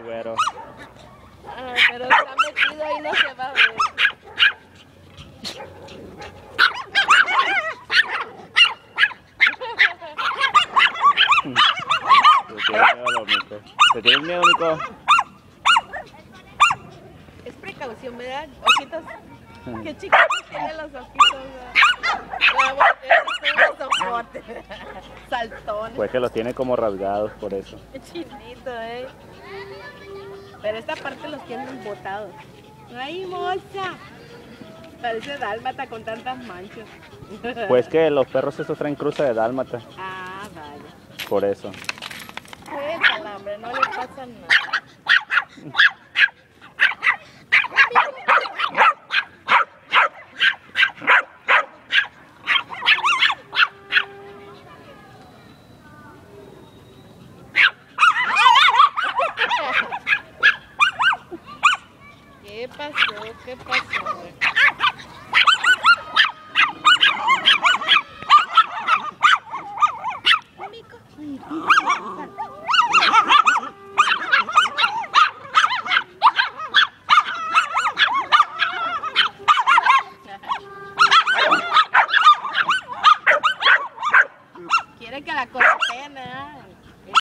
güero. Ah, pero está metido ahí, no se va a ver. ¿Te tienes miedo, Nico? ¿Te tienes miedo, Nico? Es precaución, ¿verdad? Ojitos. Qué chiquitos tienen los ojitos, ¿verdad? La voltea, son los ojotes. Saltones. Pues que los tiene como rasgados por eso. Qué chinito, Pero esta parte los tienen botados. ¡Ay, moza! Parece dálmata con tantas manchas. Pues que los perros estos traen cruza de dálmata. Ah, vaya. Por eso. Suéltala, hombre, no le pasa nada.